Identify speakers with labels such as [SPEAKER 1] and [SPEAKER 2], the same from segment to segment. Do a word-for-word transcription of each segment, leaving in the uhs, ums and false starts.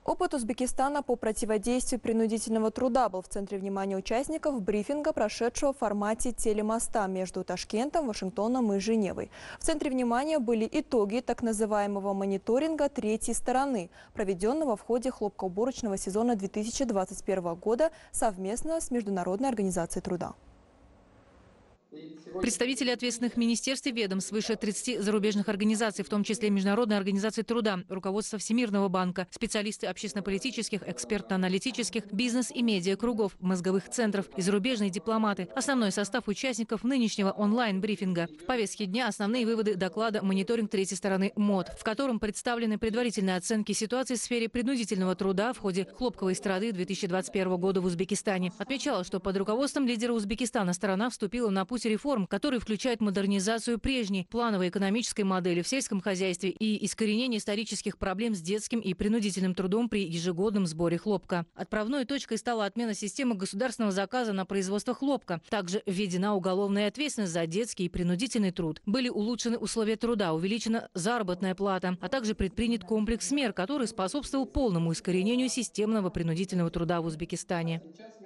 [SPEAKER 1] Опыт Узбекистана по противодействию принудительного труда был в центре внимания участников брифинга, прошедшего в формате телемоста между Ташкентом, Вашингтоном и Женевой. В центре внимания были итоги так называемого мониторинга третьей стороны, проведенного в ходе хлопкоуборочного сезона две тысячи двадцать первого года совместно с Международной организацией труда.
[SPEAKER 2] Представители ответственных министерств и ведомств, свыше тридцати зарубежных организаций, в том числе Международной организации труда, руководство Всемирного банка, специалисты общественно-политических, экспертно-аналитических, бизнес- и медиакругов, мозговых центров и зарубежные дипломаты. Основной состав участников нынешнего онлайн-брифинга. В повестке дня основные выводы доклада «Мониторинг третьей стороны МОД», в котором представлены предварительные оценки ситуации в сфере принудительного труда в ходе хлопковой эстрады две тысячи двадцать первого года в Узбекистане. Отмечалось, что под руководством лидера Узбекистана страна вступила на путь реформ, который включает модернизацию прежней плановой экономической модели в сельском хозяйстве и искоренение исторических проблем с детским и принудительным трудом при ежегодном сборе хлопка. Отправной точкой стала отмена системы государственного заказа на производство хлопка. Также введена уголовная ответственность за детский и принудительный труд. Были улучшены условия труда, увеличена заработная плата, а также предпринят комплекс мер, который способствовал полному искоренению системного принудительного труда в Узбекистане.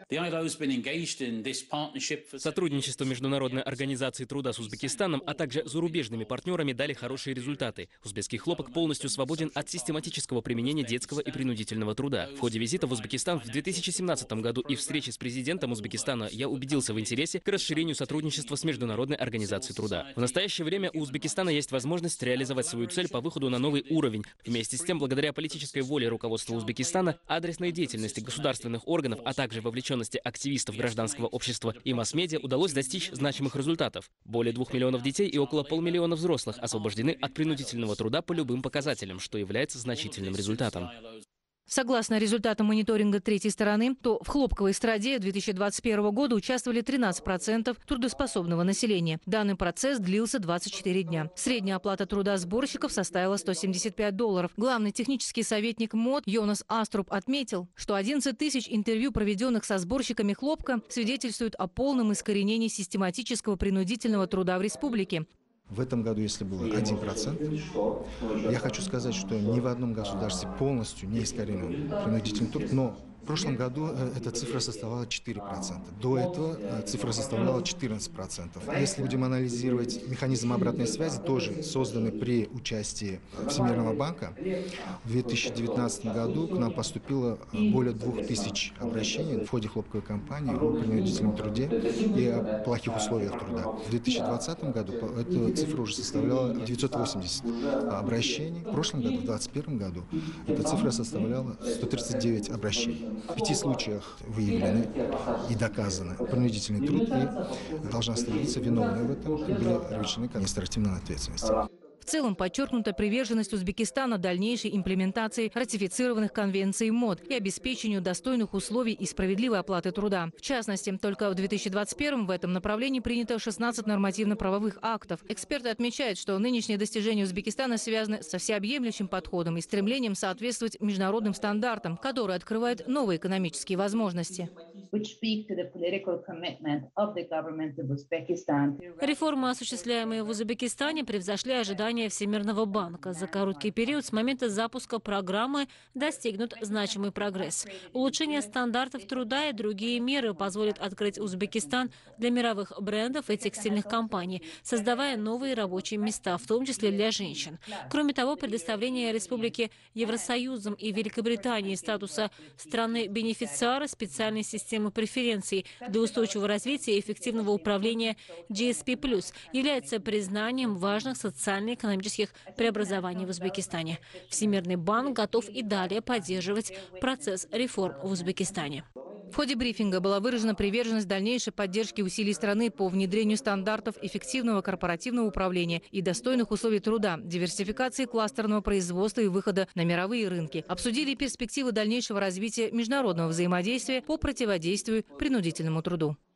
[SPEAKER 3] Сотрудничество Международной организации труда с Узбекистаном, а также зарубежными партнерами дали хорошие результаты. Узбекский хлопок полностью свободен от систематического применения детского и принудительного труда. В ходе визита в Узбекистан в две тысячи семнадцатом году и встречи с президентом Узбекистана я убедился в интересе к расширению сотрудничества с Международной организацией труда. В настоящее время у Узбекистана есть возможность реализовать свою цель по выходу на новый уровень. Вместе с тем, благодаря политической воле руководства Узбекистана, адресной деятельности государственных органов, а также вовлеченности активистов гражданского общества и масс-медиа удалось достичь значимых результатов. Более двух миллионов детей и около полмиллиона взрослых освобождены от принудительного труда по любым показателям, что является значительным результатом.
[SPEAKER 2] Согласно результатам мониторинга третьей стороны, то в хлопковой эстраде две тысячи двадцать первого года участвовали тринадцать процентов трудоспособного населения. Данный процесс длился двадцать четыре дня. Средняя оплата труда сборщиков составила сто семьдесят пять долларов. Главный технический советник МОД Йонас Аструб отметил, что одиннадцать тысяч интервью, проведенных со сборщиками хлопка, свидетельствуют о полном искоренении систематического принудительного труда в республике.
[SPEAKER 4] В этом году, если было один процент, я хочу сказать, что ни в одном государстве полностью не искоренен принудительный труд, но в прошлом году эта цифра составляла четыре процента. До этого цифра составляла четырнадцать процентов. Если будем анализировать механизм обратной связи, тоже созданный при участии Всемирного банка, в две тысячи девятнадцатом году к нам поступило более двух тысяч обращений в ходе хлопковой кампании о принудительном труде и о плохих условиях труда. В две тысячи двадцатом году эта цифра уже составляла девятьсот восемьдесят обращений. В прошлом году, в две тысячи двадцать первом году, эта цифра составляла сто тридцать девять обращений. В пяти случаях выявлены и доказаны принудительный труд, и должностные лица, виновные в этом, были привлечены к административной ответственности.
[SPEAKER 2] В целом подчеркнута приверженность Узбекистана дальнейшей имплементации ратифицированных конвенций МОД и обеспечению достойных условий и справедливой оплаты труда. В частности, только в две тысячи двадцать первом в этом направлении принято шестнадцать нормативно-правовых актов. Эксперты отмечают, что нынешние достижения Узбекистана связаны со всеобъемлющим подходом и стремлением соответствовать международным стандартам, которые открывают новые экономические возможности.
[SPEAKER 5] Реформы, осуществляемые в Узбекистане, превзошли ожидания Всемирного банка. За короткий период с момента запуска программы достигнут значимый прогресс. Улучшение стандартов труда и другие меры позволят открыть Узбекистан для мировых брендов и текстильных компаний, создавая новые рабочие места, в том числе для женщин. Кроме того, предоставление Республике Евросоюзом и Великобритании статуса страны-бенефициара специальной системы преференций для устойчивого развития и эффективного управления джи эс пи плюс является признанием важных социально-экономических экономических преобразований в Узбекистане. Всемирный банк готов и далее поддерживать процесс реформ в Узбекистане.
[SPEAKER 2] В ходе брифинга была выражена приверженность дальнейшей поддержки усилий страны по внедрению стандартов эффективного корпоративного управления и достойных условий труда, диверсификации кластерного производства и выхода на мировые рынки. Обсудили перспективы дальнейшего развития международного взаимодействия по противодействию принудительному труду.